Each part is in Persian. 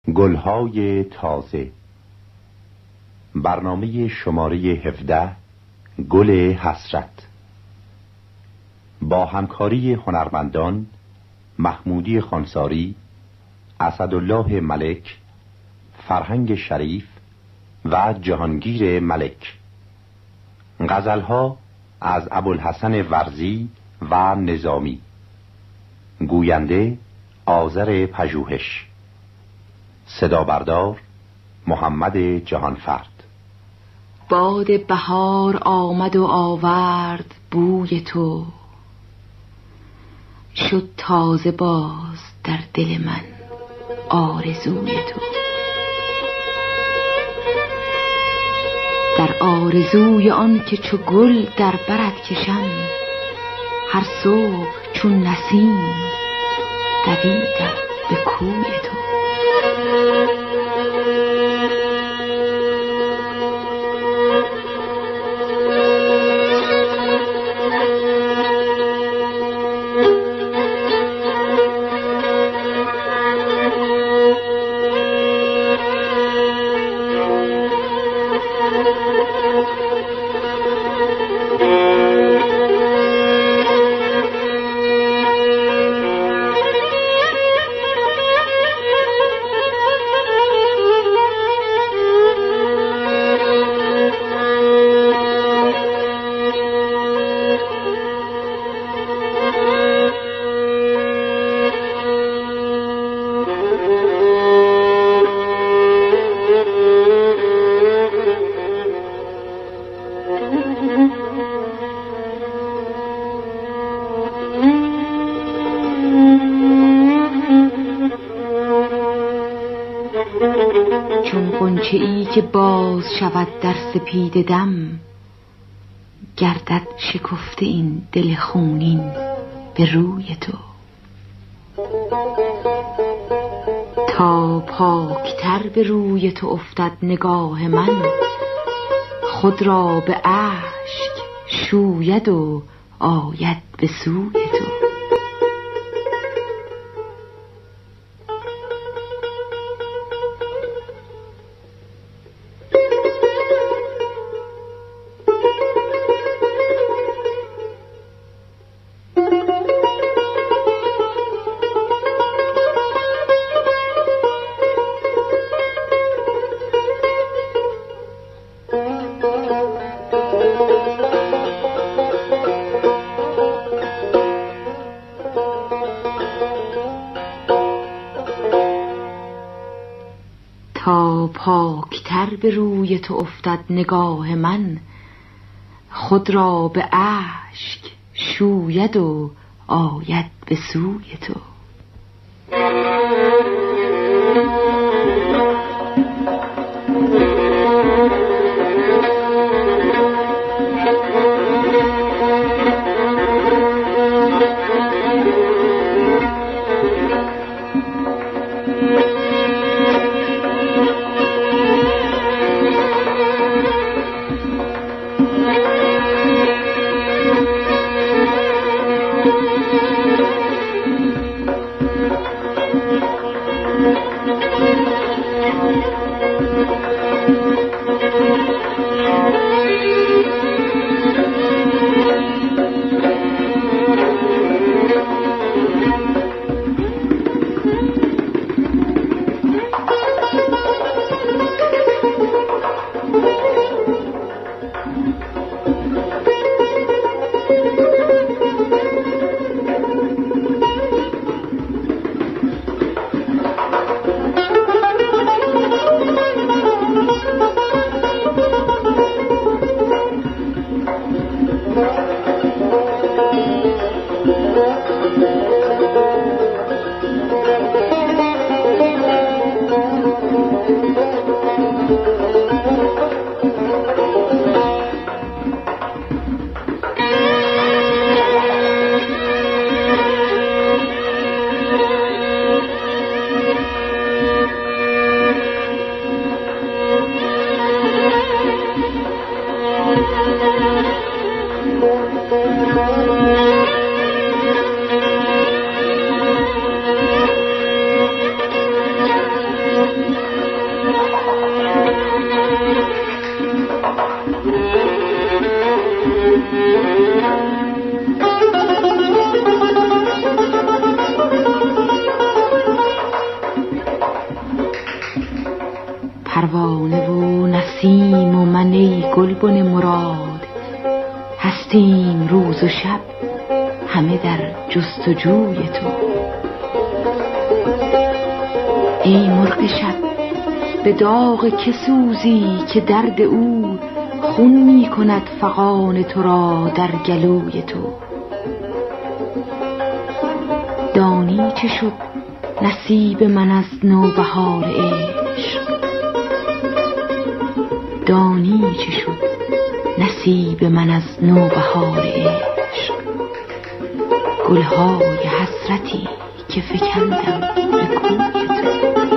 گلهای تازه، برنامه شماره 17، گل حسرت، با همکاری هنرمندان محمودی خانساری، اسدالله ملک، فرهنگ شریف و جهانگیر ملک. غزلها از ابوالحسن ورزی و نظامی. گوینده آذر پژوهش. صدا بردار محمد جهانفرد. باد بهار آمد و آورد بوی تو، شد تازه باز در دل من آرزوی تو. در آرزوی آن که چو گل در برت کشم، هر صبح چون نسیم دویدم به کوی تو. چون غنچه ای که باز شود در سپید دم، گردد شکفته این دل خونین به روی تو. تا پاکتر به روی تو افتد نگاه من، خود را به اشک شوید و آید به سوی تو. تا پاکتر به روی تو افتد نگاه من، خود را به اشک شوید و آید به سوی تو. پروانه و نسیم و من ای گلبن مراد، هستیم روز و شب همه در جستجوی تو. ای مرغ شب به داغ که سوزی که درد او خون می کند فغان تو را در گلوی تو. دانی چه شد نصیب من از نوبهار عشق، دانی چه شد نصیب من از نوبهار عشق. گلهای حسرتی که فکندم به کوی تو.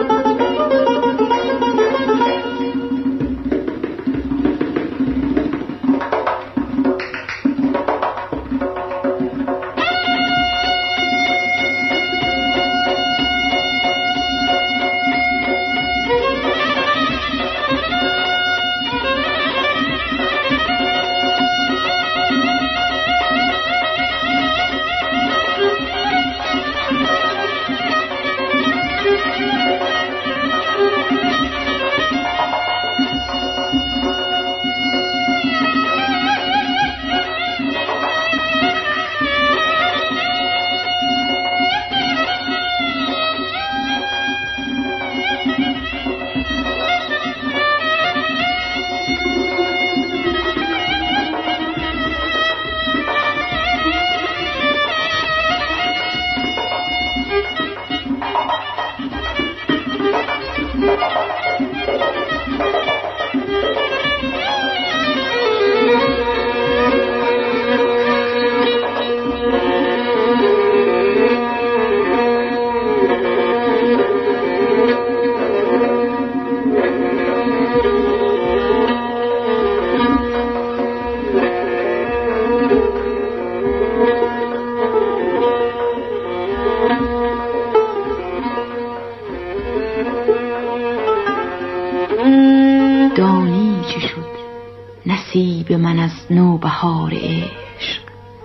دانی چه شد نصیب من از نوبهار عشق،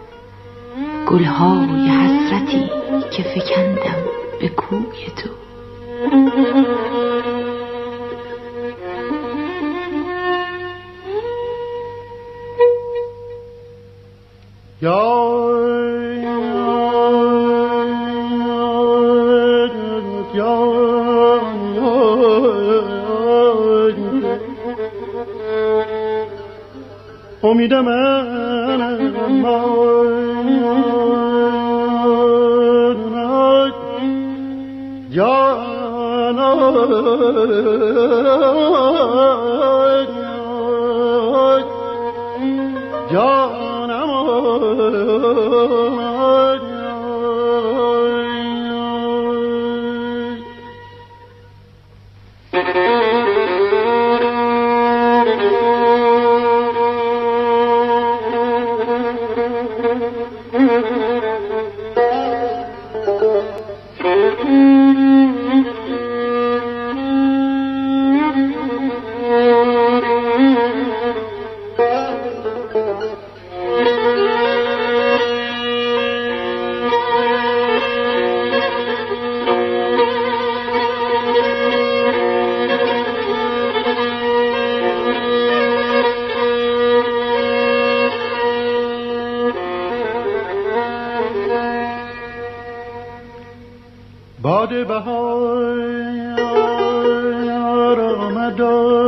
گلهای حسرتی که فکندم به کوی تو. امید من باد بهار آمد،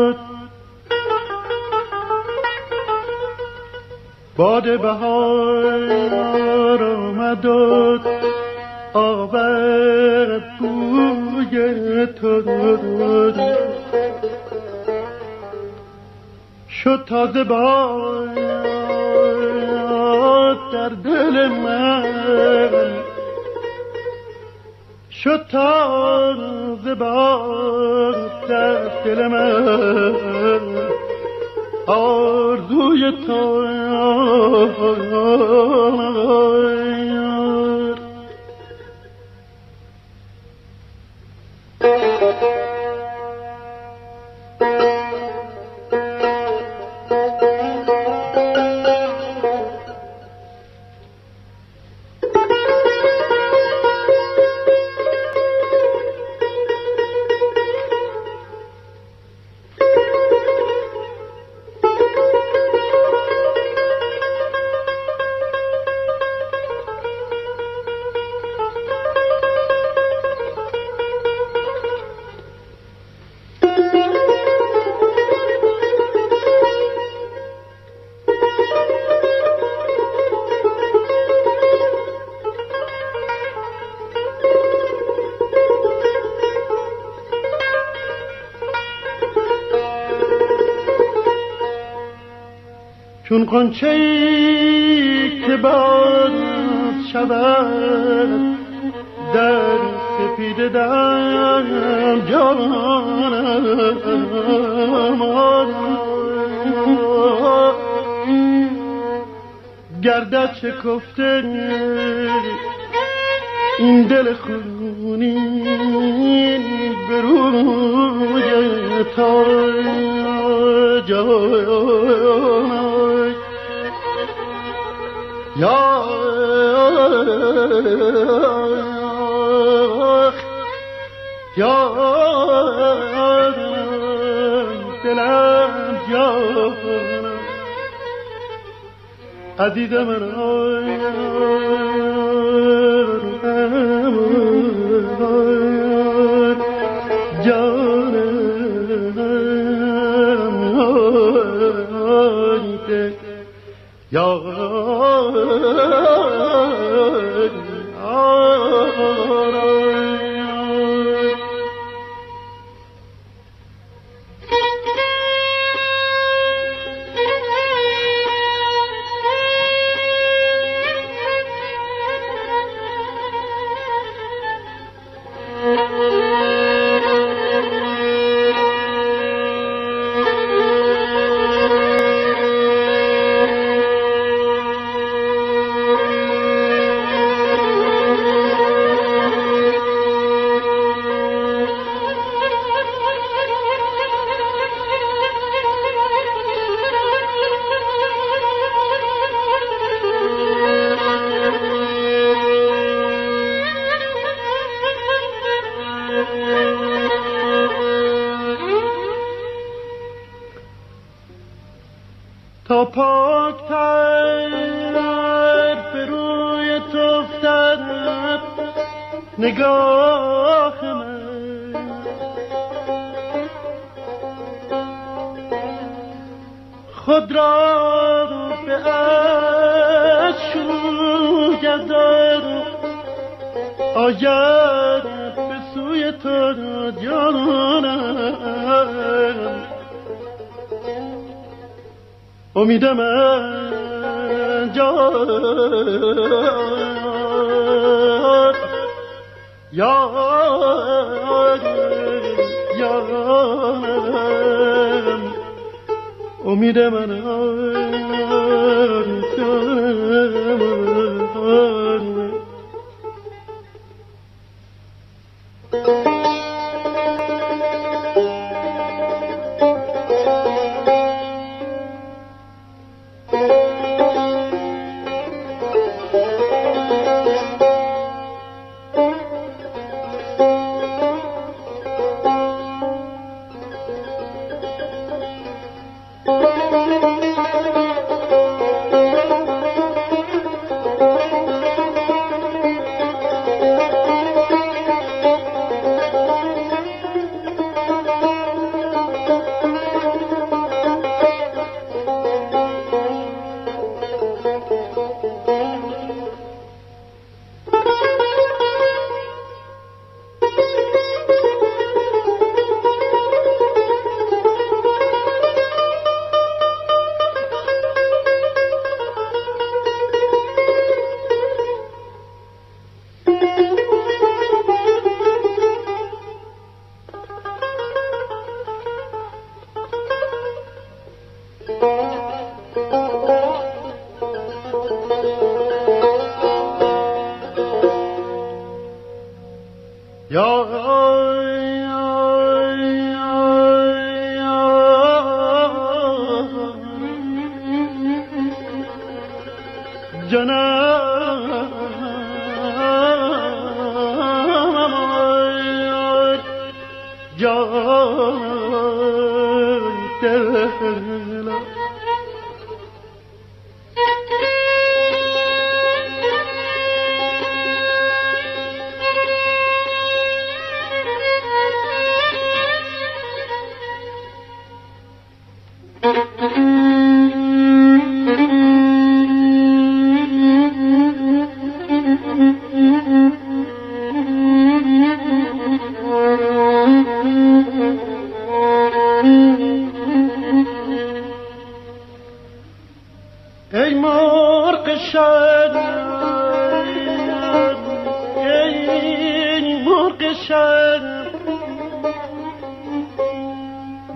باد بهار آمد آورد بوی تو، شد تازه باد در دل من، شد تازه باد در دل من آرزوی تو. چون غنچه‌ای که باز شود در سپیده دم جانم گردد شکفته این دل خونین به روی تا جانم یا دلم جانم عزیز من یا تا پاکتر به روی تو افتد نگاه من خود را به عشق شوید آید به سوی تو جانم امید من جان یا امید من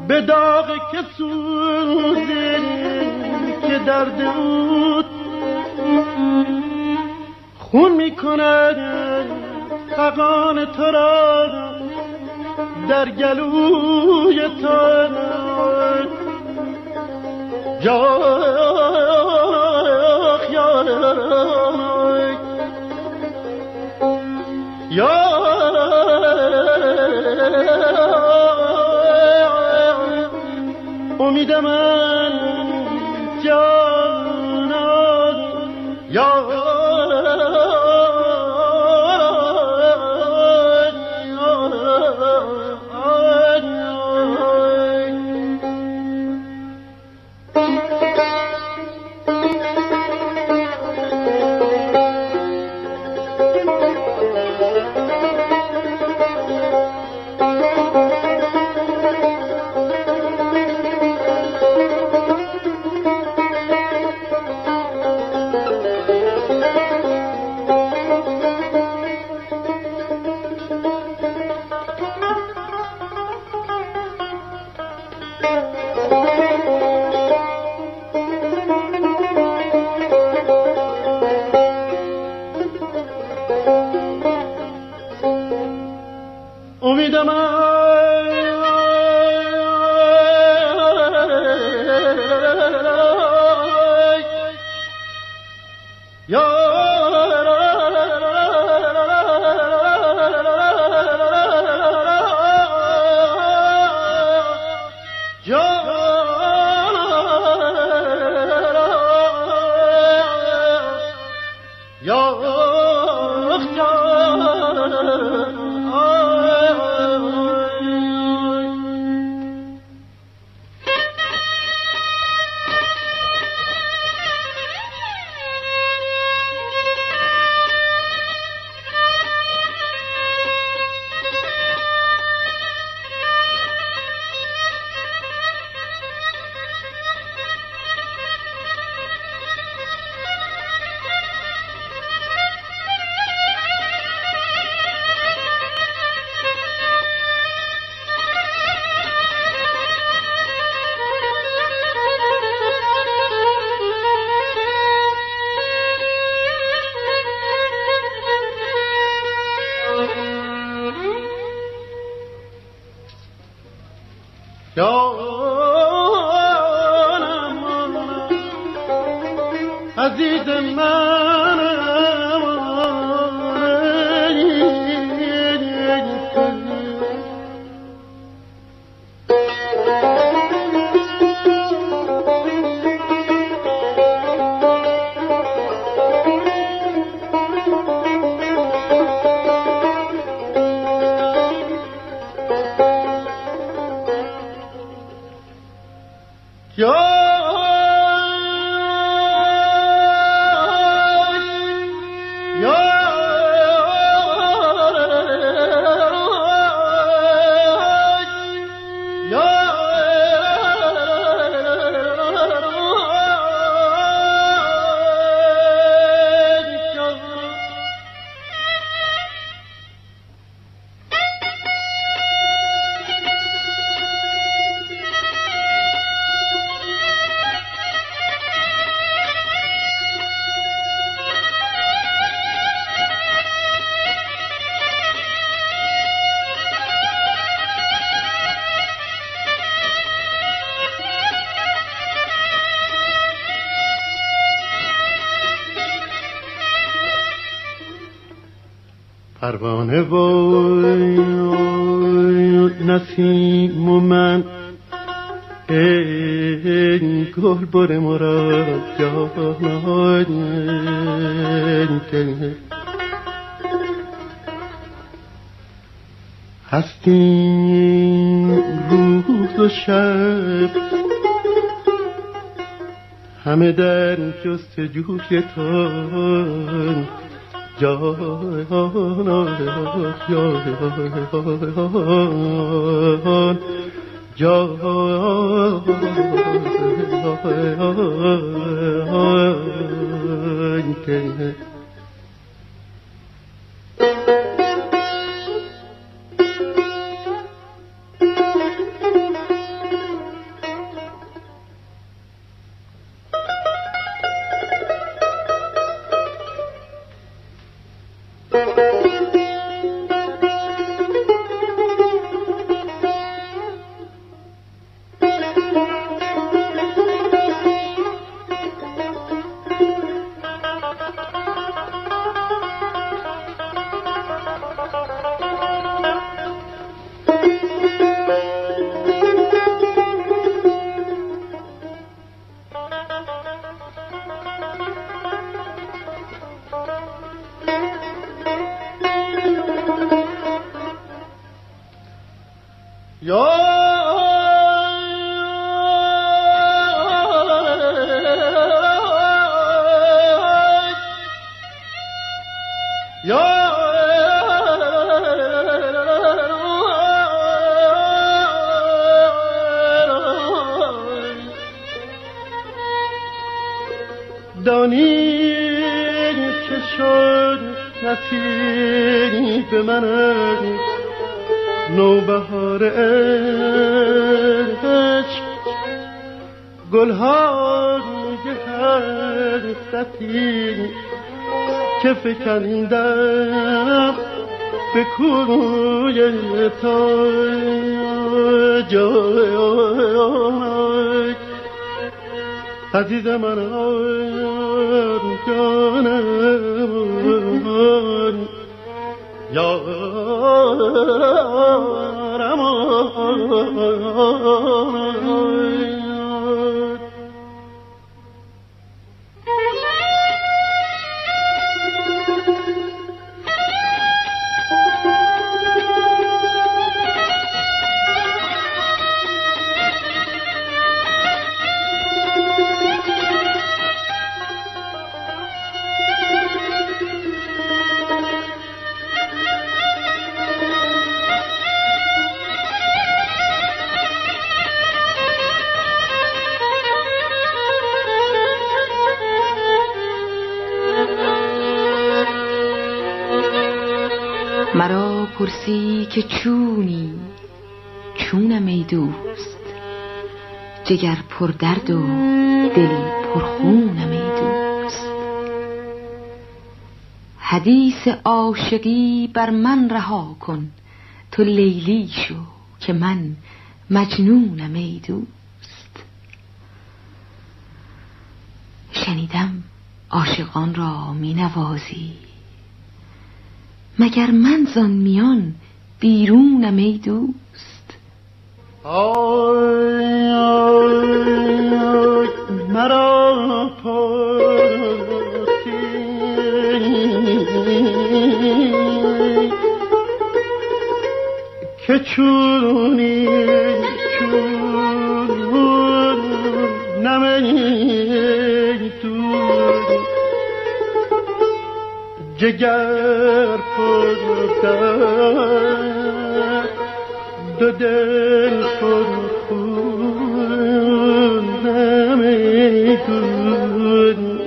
به داغ که سوزی که درد او خون میکند فغان تو را در گلوی تو امید من جانان یا عزیز پروانه و نسیم و من ای گل بر مراد جانان هستیم روز و شب همه در جستجوی تو جان دانی که شد نصیب من نوبهار عشق، گلهای حسرتی که فکندم به کوی تو. جای عزیز من جانم یارم مرا پرسی که چونی، چونم ای دوست، جگر پر درد و دل پر خونم ای دوست. حدیث عاشقی بر من رها کن، تو لیلی شو که من مجنونم ای دوست. شنیدم عاشقان را می نوازی، مگر من زان میان بیرونم ای دوست. آی مرا پرسی که چونی چونم ای دوست، جگر پر درد دو دل پر خونم ای دوست.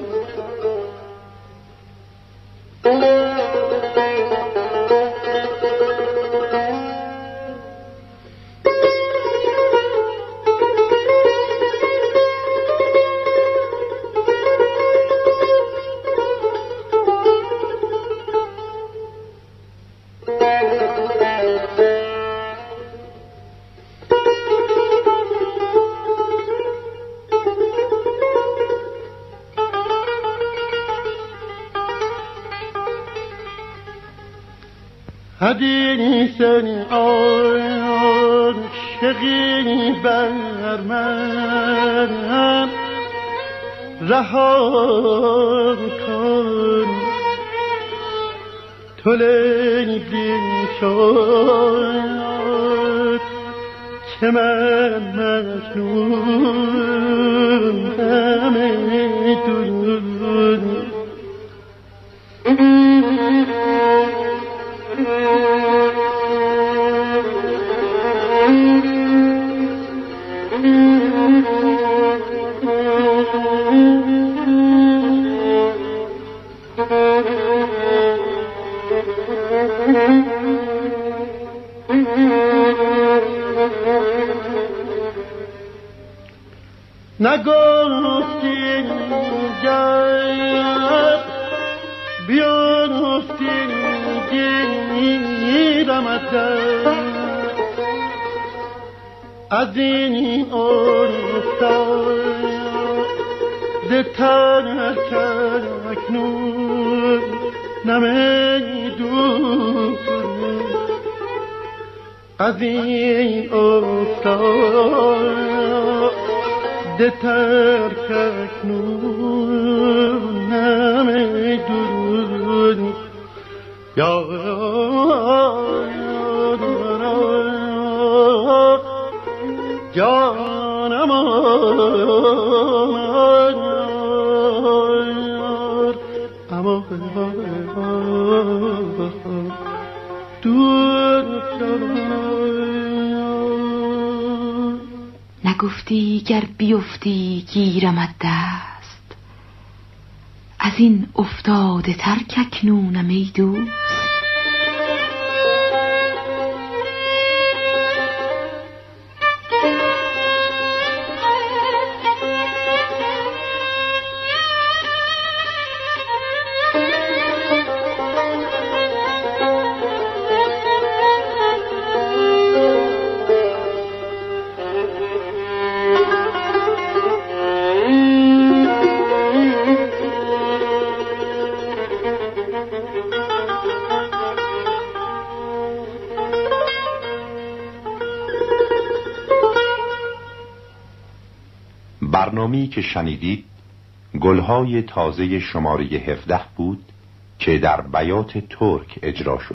حدیث عاشقی بر من رها کن، تو لیلی شد که من مجنونم ای دوست. نگفتی گر بیافتی گیرم از این افتاده ترک اکنون نمیدونم از این افتاده ترک اکنون نمیدونم جانم اما نگفتی گر بیفتی گیرمت دست، از این افتاده تر کاکنونم ای دوست. برنامه‌ای که شنیدید گلهای تازه شماره 17 بود که در بیات ترک اجرا شد.